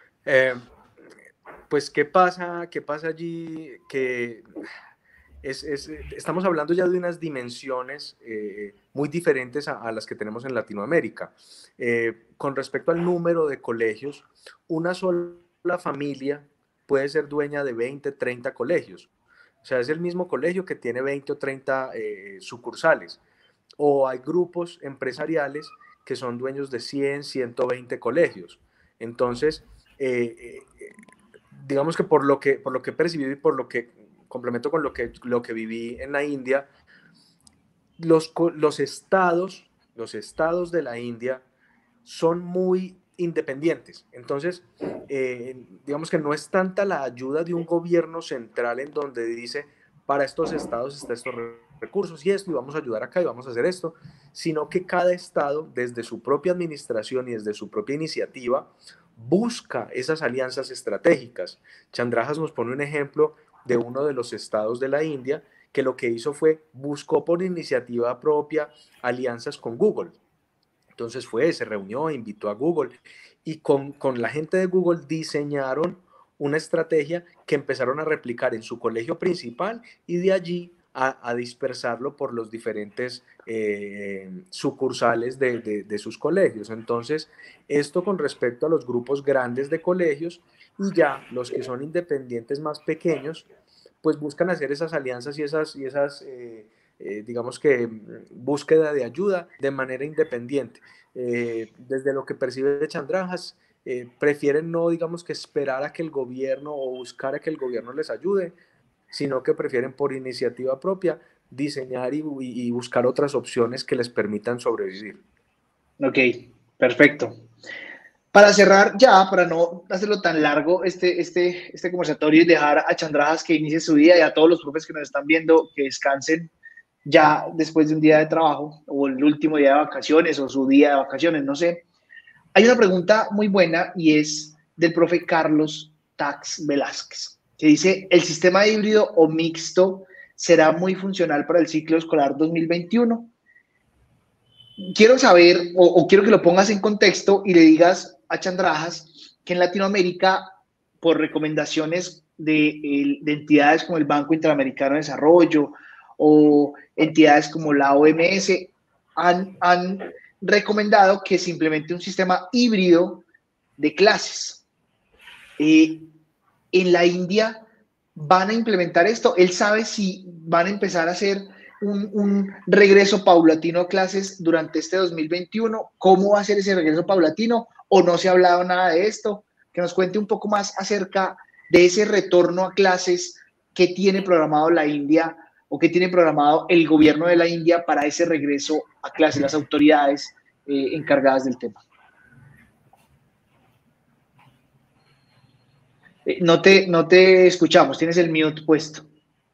Pues, ¿qué pasa allí? Que estamos hablando ya de unas dimensiones muy diferentes a las que tenemos en Latinoamérica. Con respecto al número de colegios, una sola familia puede ser dueña de 20, 30 colegios. O sea, es el mismo colegio que tiene 20 o 30 sucursales. O hay grupos empresariales que son dueños de 100, 120 colegios. Entonces, digamos que por lo que he percibido y por lo que complemento con lo que viví en la India, los estados de la India son muy independientes. Entonces, digamos que no es tanta la ayuda de un gobierno central en donde dice, para estos estados está estos recursos y esto, y vamos a ayudar acá y vamos a hacer esto, sino que cada estado, desde su propia administración y desde su propia iniciativa, busca esas alianzas estratégicas. Chandrajas nos pone un ejemplo de uno de los estados de la India que lo que hizo fue, buscó por iniciativa propia alianzas con Google. Entonces se reunió, invitó a Google y con la gente de Google diseñaron una estrategia que empezaron a replicar en su colegio principal y de allí a dispersarlo por los diferentes sucursales de sus colegios. Entonces, esto con respecto a los grupos grandes de colegios, y ya los que son independientes más pequeños, pues buscan hacer esas alianzas y esas digamos que búsqueda de ayuda de manera independiente. Desde lo que percibe Chandrajas, prefieren no, digamos, que esperar a que el gobierno o buscar a que el gobierno les ayude, sino que prefieren por iniciativa propia diseñar y buscar otras opciones que les permitan sobrevivir. Ok, perfecto. Para cerrar ya, para no hacerlo tan largo este conversatorio y dejar a Chandrajas que inicie su día y a todos los profes que nos están viendo que descansen ya después de un día de trabajo o el último día de vacaciones o su día de vacaciones, no sé. Hay una pregunta muy buena y es del profe Carlos Tax Velázquez, que dice, ¿el sistema híbrido o mixto será muy funcional para el ciclo escolar 2021? Quiero saber, o quiero que lo pongas en contexto y le digas a Chandrajas que en Latinoamérica, por recomendaciones de entidades como el Banco Interamericano de Desarrollo o entidades como la OMS, han recomendado que se implemente un sistema híbrido de clases. En la India van a implementar esto. Él sabe si van a empezar a hacer un regreso paulatino a clases durante este 2021. ¿Cómo va a ser ese regreso paulatino? ¿O no se ha hablado nada de esto? Que nos cuente un poco más acerca de ese retorno a clases que tiene programado la India o que tiene programado el gobierno de la India para ese regreso a clases, las autoridades encargadas del tema. No te escuchamos, tienes el mute puesto.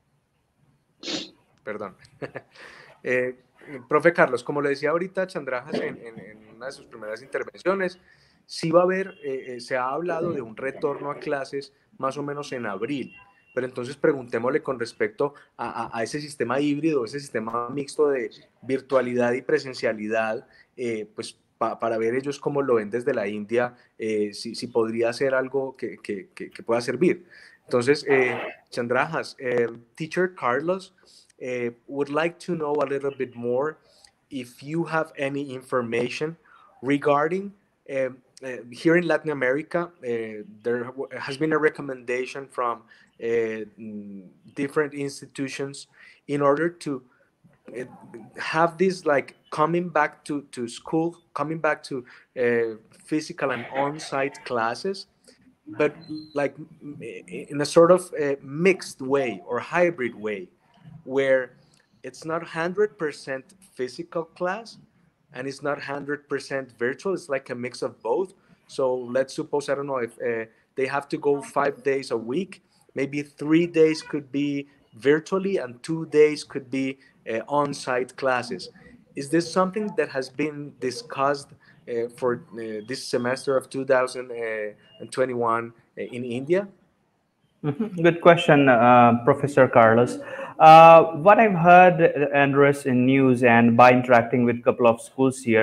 Perdón. Profe Carlos, como le decía ahorita Chandrajas en una de sus primeras intervenciones, sí va a haber, se ha hablado de un retorno a clases más o menos en abril, pero entonces preguntémosle con respecto a ese sistema híbrido, ese sistema mixto de virtualidad y presencialidad, pues para ver ellos cómo lo ven desde la India, si podría ser algo que pueda servir. Entonces, Chandrajas, Teacher Carlos would like to know a little bit more if you have any information regarding here in Latin America. There has been a recommendation from different institutions in order to have this like coming back to school, coming back to physical and on-site classes, but like in a sort of mixed way or hybrid way, where it's not 100% physical class and it's not 100% virtual. It's like a mix of both. So let's suppose, I don't know, if they have to go 5 days a week, maybe 3 days could be virtually and 2 days could be on-site classes. Is this something that has been discussed for this semester of 2021 in India? Good question, Professor Carlos. What I've heard, Andres, in news and by interacting with a couple of schools here,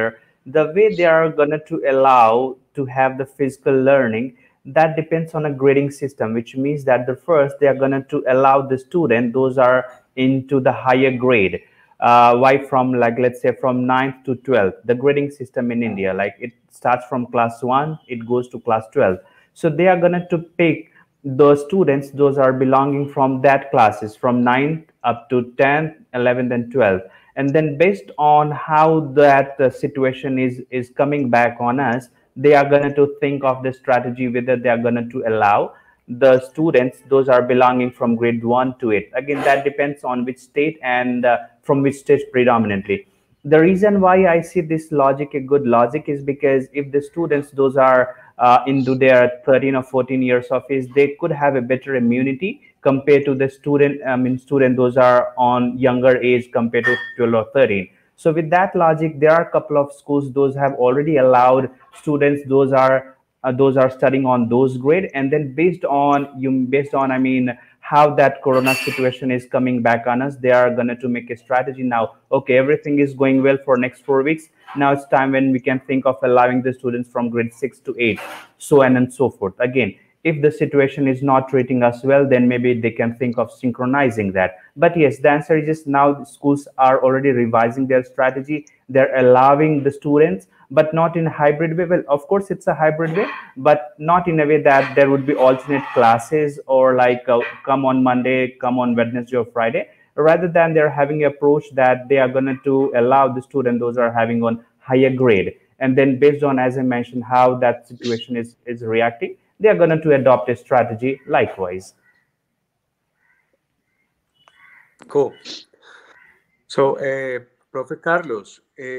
the way they are going to allow to have the physical learning, that depends on a grading system, which means that the first they are going to allow the student those are into the higher grade. Why? From, like, let's say from 9th to 12th, the grading system in India, like, it starts from class 1, it goes to class 12. So they are going to pick those students those are belonging from that classes from 9th up to 10th, 11th and 12th. And then based on how that situation is coming back on us, they are going to think of the strategy whether they are going to allow the students those are belonging from grade 1 to 8. Again, that depends on which state and from which state predominantly. The reason why I see this logic a good logic is because if the students those are into their 13 or 14 years of age, they could have a better immunity compared to the student those are on younger age compared to 12 or 13. So with that logic, there are a couple of schools those have already allowed students those are studying on those grade. And then based on I mean how that corona situation is coming back on us, they are going to make a strategy now. Okay, everything is going well for next 4 weeks. Now it's time when we can think of allowing the students from grade 6 to 8, so on and so forth. Again, if the situation is not treating us well, then maybe they can think of synchronizing that. But yes, the answer is just now the schools are already revising their strategy. They're allowing the students, but not in a hybrid way. Well, of course it's a hybrid way, but not in a way that there would be alternate classes or like come on Monday, come on Wednesday or Friday. Rather than they're having an approach that they are going to allow the student those are having on higher grade. And then based on, as I mentioned, how that situation is reacting, they are going to adopt a strategy likewise. Cool. So, profe Carlos,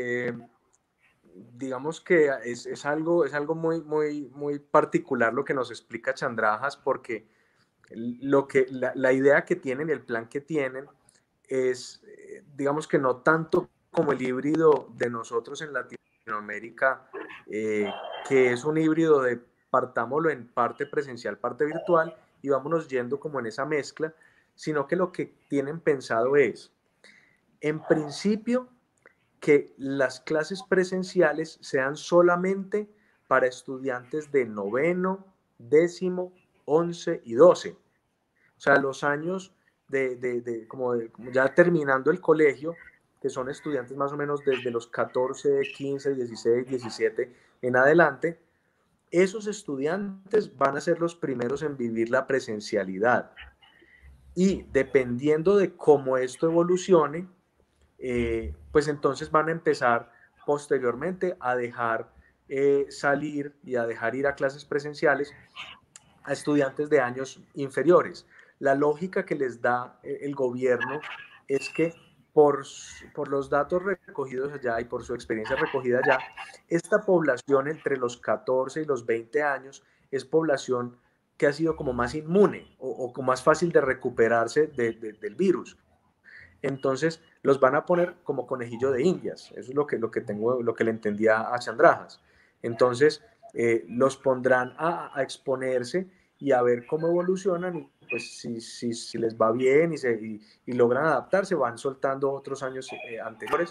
digamos que es algo muy particular lo que nos explica Chandrajas, porque la idea que tienen, el plan que tienen, es, digamos que no tanto como el híbrido de nosotros en Latinoamérica, que es un híbrido de partámoslo en parte presencial, parte virtual, y vámonos yendo como en esa mezcla, sino que lo que tienen pensado es, en principio, que las clases presenciales sean solamente para estudiantes de 9º, 10º, 11 y 12. O sea, los años como ya terminando el colegio, que son estudiantes más o menos desde los 14, 15, 16, 17 en adelante, esos estudiantes van a ser los primeros en vivir la presencialidad. Y dependiendo de cómo esto evolucione, pues entonces van a empezar posteriormente a dejar salir y a dejar ir a clases presenciales a estudiantes de años inferiores. La lógica que les da el gobierno es que por los datos recogidos allá y por su experiencia recogida allá, esta población entre los 14 y los 20 años es población que ha sido como más inmune o como más fácil de recuperarse del virus. Entonces los van a poner como conejillo de indias. Eso es lo que le entendía a Chandrajas. Entonces los pondrán a exponerse y a ver cómo evolucionan, y pues si les va bien y logran adaptarse, van soltando otros años anteriores,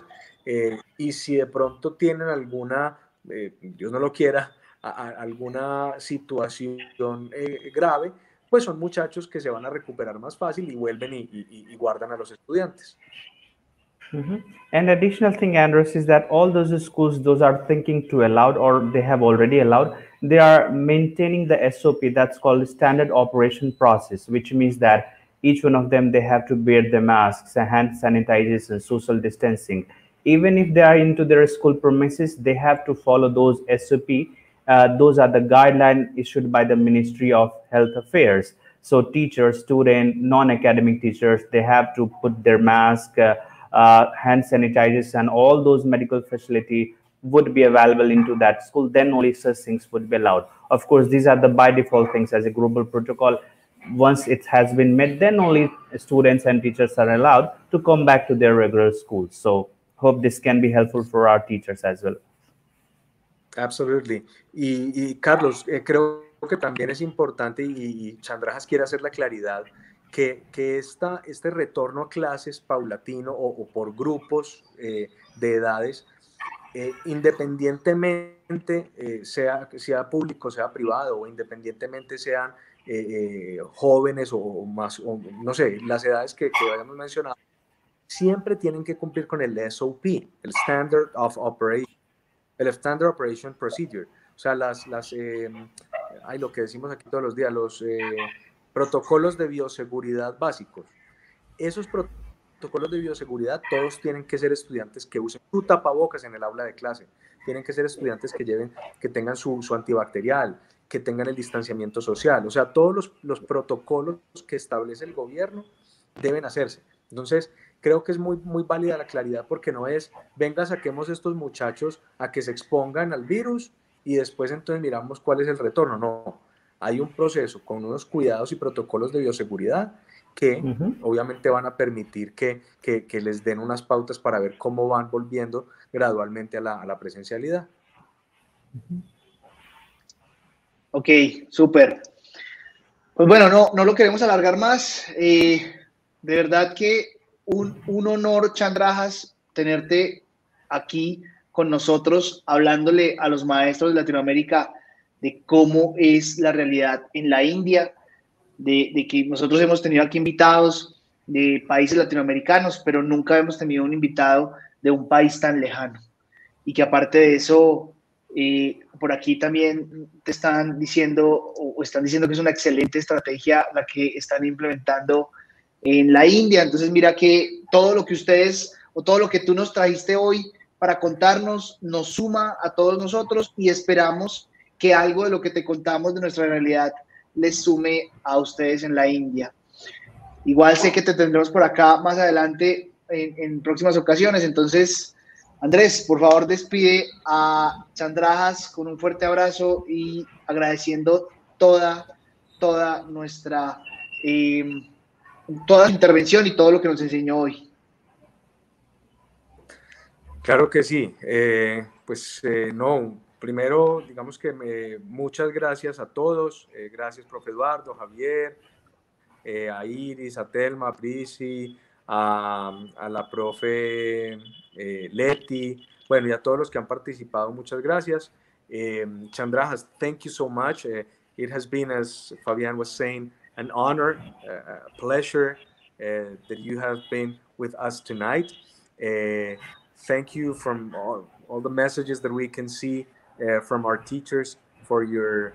y si de pronto tienen alguna, Dios no lo quiera, alguna situación grave, pues son muchachos que se van a recuperar más fácil y vuelven y guardan a los estudiantes. Mm-hmm. And additional thing, Andres, is that all those schools, those are thinking to allow or they have already allowed, they are maintaining the SOP that's called standard operation process, which means that each one of them, they have to wear the masks, hand sanitizers, and social distancing. Even if they are into their school premises, they have to follow those SOP. Those are the guidelines issued by the Ministry of Health Affairs. So teachers, student, non-academic teachers, they have to put their mask, hand sanitizers, and all those medical facility would be available into that school. Then only such things would be allowed. Of course, these are the by default things as a global protocol. Once it has been met, then only students and teachers are allowed to come back to their regular schools. So hope this can be helpful for our teachers as well. Absolutely. Y Carlos, creo que también es importante, y Chandrajas quiere hacer la claridad, que este retorno a clases paulatino o por grupos de edades independientemente sea público, sea privado, o independientemente sean jóvenes o más, o, no sé, las edades que hayamos mencionado, siempre tienen que cumplir con el SOP, el Standard of Operation, el Standard Operation Procedure, o sea, lo que decimos aquí todos los días, los protocolos de bioseguridad básicos. Esos protocolos de bioseguridad, todos tienen que ser estudiantes que usen su tapabocas en el aula de clase, tienen que ser estudiantes que tengan su antibacterial, que tengan el distanciamiento social, o sea, todos los protocolos que establece el gobierno deben hacerse. Entonces, creo que es muy, muy válida la claridad, porque no es, venga, saquemos estos muchachos a que se expongan al virus y después entonces miramos cuál es el retorno. No, hay un proceso con unos cuidados y protocolos de bioseguridad que obviamente van a permitir que les den unas pautas para ver cómo van volviendo gradualmente a la presencialidad. Ok, súper. Pues bueno, no lo queremos alargar más. De verdad que un honor, Chandrajas, tenerte aquí con nosotros, hablándole a los maestros de Latinoamérica de cómo es la realidad en la India, de que nosotros hemos tenido aquí invitados de países latinoamericanos, pero nunca hemos tenido un invitado de un país tan lejano. Y que aparte de eso, por aquí también te están diciendo o están diciendo que es una excelente estrategia la que están implementando en la India. Entonces mira que todo lo que ustedes o todo lo que tú nos trajiste hoy para contarnos nos suma a todos nosotros y esperamos que algo de lo que te contamos de nuestra realidad les sume a ustedes en la India. Igual sé que te tendremos por acá más adelante en próximas ocasiones, entonces Andrés, por favor, despide a Chandrajas con un fuerte abrazo y agradeciendo toda nuestra toda la intervención y todo lo que nos enseñó hoy. Claro que sí. No, primero, digamos que muchas gracias a todos. Gracias, profe Eduardo, Javier, a Iris, a Telma, a Prisi, a la profe Leti, bueno, y a todos los que han participado, muchas gracias. Chandrajas, thank you so much. It has been, as Fabian was saying, an honor, a pleasure that you have been with us tonight. Thank you from all the messages that we can see from our teachers for your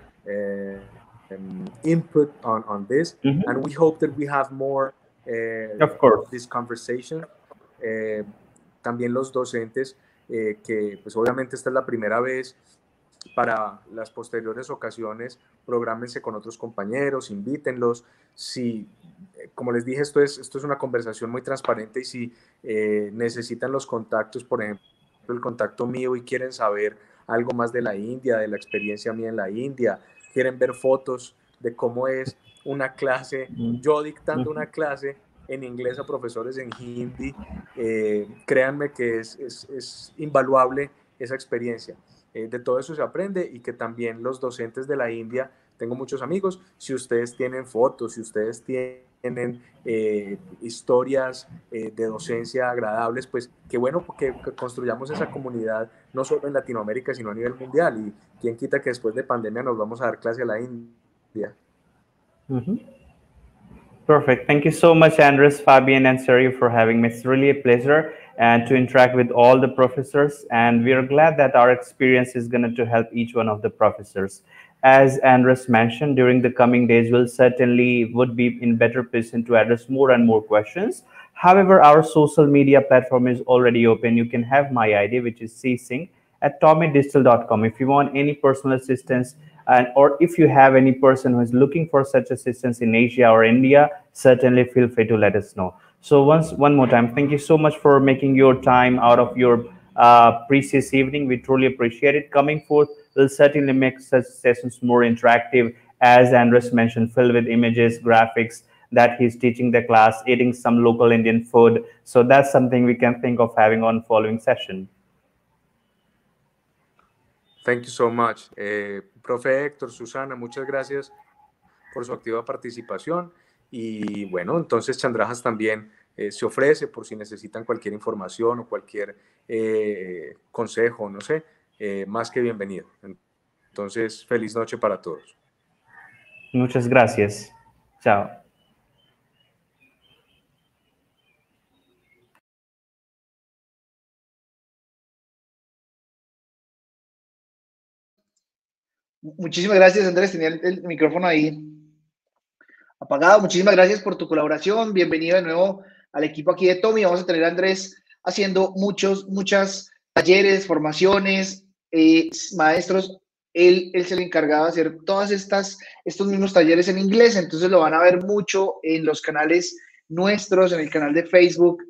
input on this, and we hope that we have more of this conversation. También los docentes, que pues obviamente esta es la primera vez, para las posteriores ocasiones, prográmense con otros compañeros, invítenlos. Si, como les dije, esto es una conversación muy transparente, y si necesitan los contactos, por ejemplo, el contacto mío, y quieren saber algo más de la India, de la experiencia mía en la India, quieren ver fotos de cómo es una clase, yo dictando una clase en inglés a profesores en hindi, créanme que es invaluable esa experiencia. De todo eso se aprende, y que también los docentes de la India, tengo muchos amigos, si ustedes tienen fotos, si ustedes tienen historias de docencia agradables, pues qué bueno que construyamos esa comunidad no solo en Latinoamérica, sino a nivel mundial, y quién quita que después de pandemia nos vamos a dar clase a la India. Perfect. Thank you so much, Andres, Fabian, and Sergio, for having me. It's really a pleasure and to interact with all the professors. And we are glad that our experience is going to help each one of the professors. As Andres mentioned, during the coming days, we'll certainly would be in better position to address more and more questions. However, our social media platform is already open. You can have my ID, which is csing@tommydigital.com. If you want any personal assistance, or if you have any person who is looking for such assistance in Asia or India, certainly feel free to let us know. So one more time, thank you so much for making your time out of your precious evening. We truly appreciate it. Coming forth, we'll certainly make such sessions more interactive, as Andres mentioned, filled with images, graphics, that he's teaching the class, eating some local Indian food. So that's something we can think of having on following session. Thank you so much. Profe Héctor, Susana, muchas gracias por su activa participación, Y bueno, entonces Chandrajas también se ofrece por si necesitan cualquier información o cualquier consejo, no sé, más que bienvenido. Entonces, feliz noche para todos. Muchas gracias. Chao. Muchísimas gracias, Andrés. Tenía el micrófono ahí apagado. Muchísimas gracias por tu colaboración. Bienvenido de nuevo al equipo aquí de Tommy. Vamos a tener a Andrés haciendo muchas talleres, formaciones, maestros. Él es el encargado de hacer estos mismos talleres en inglés, entonces lo van a ver mucho en los canales nuestros, en el canal de Facebook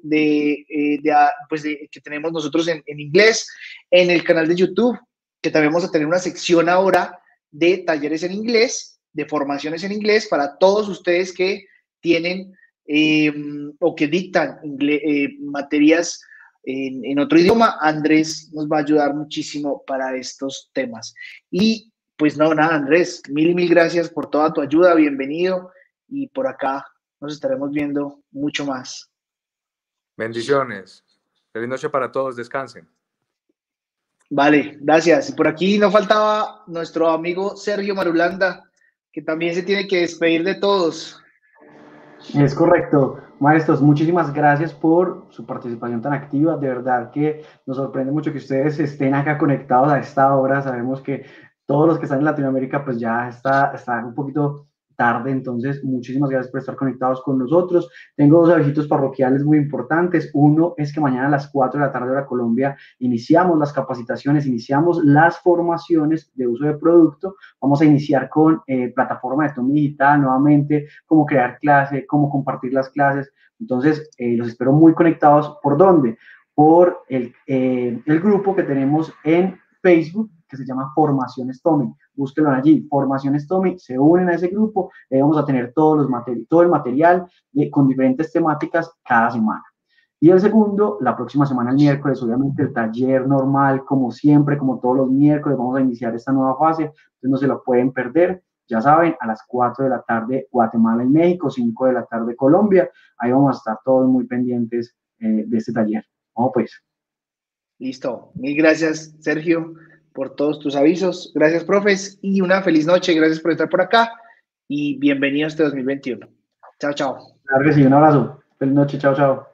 que tenemos nosotros en inglés, en el canal de YouTube, que también vamos a tener una sección ahora de talleres en inglés, de formaciones en inglés para todos ustedes que tienen o que dictan materias en otro idioma. Andrés nos va a ayudar muchísimo para estos temas. Y pues no, nada, Andrés, mil gracias por toda tu ayuda, bienvenido, y por acá nos estaremos viendo mucho más. Bendiciones. Feliz noche para todos, descansen. Vale, gracias. Y por aquí no faltaba nuestro amigo Sergio Marulanda, que también se tiene que despedir de todos. Es correcto. Maestros, muchísimas gracias por su participación tan activa. De verdad que nos sorprende mucho que ustedes estén acá conectados a esta hora. Sabemos que todos los que están en Latinoamérica pues ya está un poquito tarde, entonces muchísimas gracias por estar conectados con nosotros. Tengo dos avisos parroquiales muy importantes. Uno es que mañana a las 4 de la tarde hora Colombia iniciamos las capacitaciones, iniciamos las formaciones de uso de producto. Vamos a iniciar con plataforma de Tommy Digital nuevamente, cómo crear clase, cómo compartir las clases. Entonces, los espero muy conectados. ¿Por dónde? Por el grupo que tenemos en Facebook, que se llama Formaciones Tommy. Búsquenlo allí, Formaciones Tommy, se unen a ese grupo, vamos a tener todo el material con diferentes temáticas cada semana. Y el segundo, la próxima semana, el miércoles, obviamente el taller normal, como siempre, como todos los miércoles, vamos a iniciar esta nueva fase, entonces no se lo pueden perder. Ya saben, a las 4 de la tarde Guatemala y México, 5 de la tarde Colombia, ahí vamos a estar todos muy pendientes de este taller. Vamos pues. Listo, mil gracias, Sergio, por todos tus avisos. Gracias, profes, y una feliz noche. Gracias por estar por acá y bienvenidos a este 2021. Chao, chao. Claro que sí, un abrazo. Feliz noche, chao, chao.